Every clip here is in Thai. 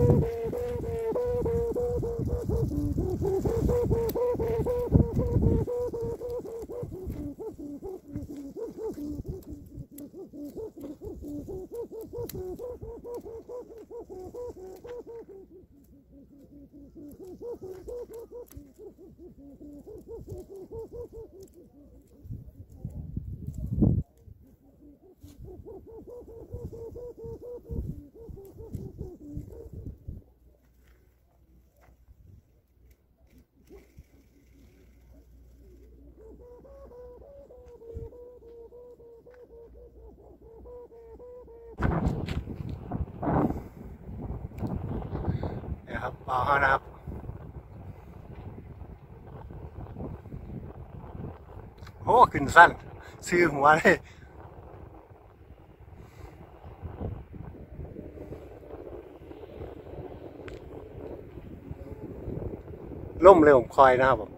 ครับปลาห้านะครับโอ้ขึ้นสั้นซื้อหัวเลยล่มเร็วคอยนะครับผม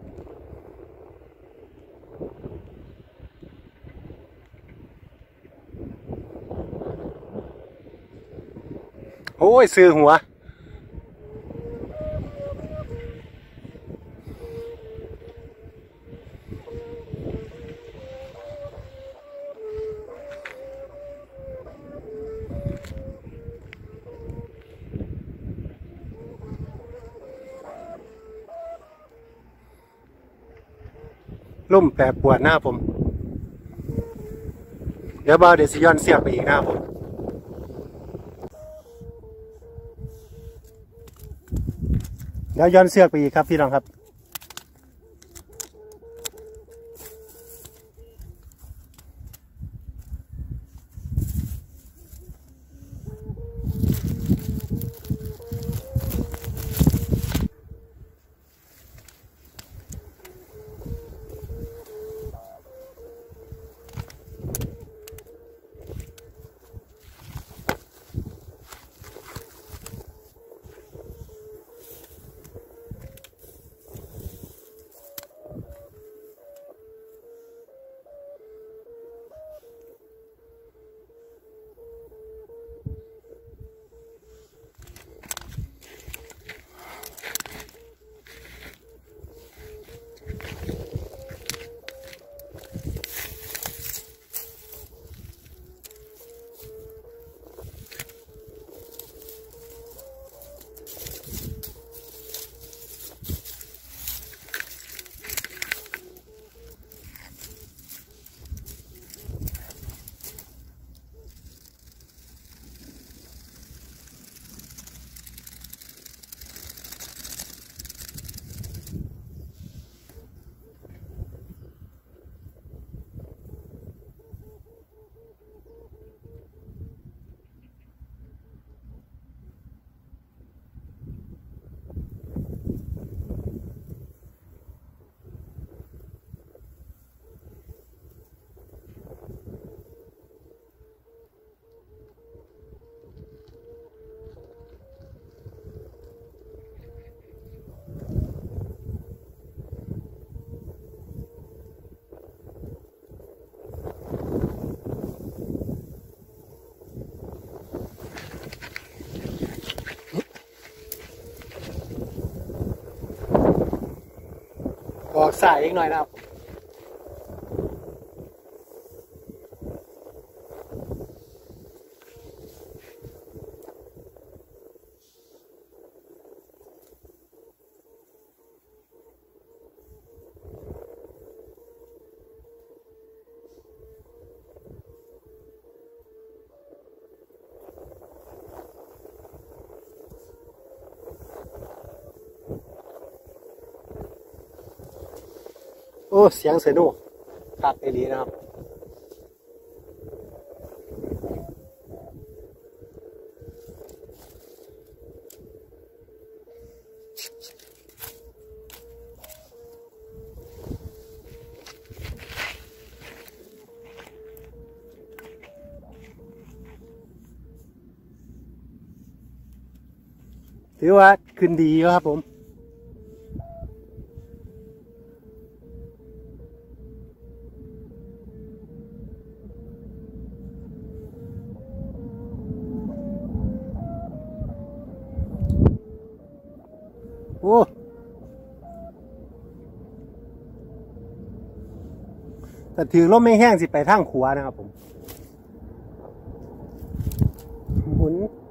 โอ้ยซื้อหัวล่มแปรปวดหน้าผมเดี๋ยวบ่าวเดี๋ยวสิย้อนเสียบไปอีกหน้าผมเดี๋ยวย้อนเสือกไปอีกครับพี่น้องครับออกสายอีกหน่อยนะครับโอ้เสียงเสนุกคักดีนะครับถือว่าขึ้นดีครับผมโอ้แต่ถือลมไม่แห้งสิไปทางขวานะครับผมหมุน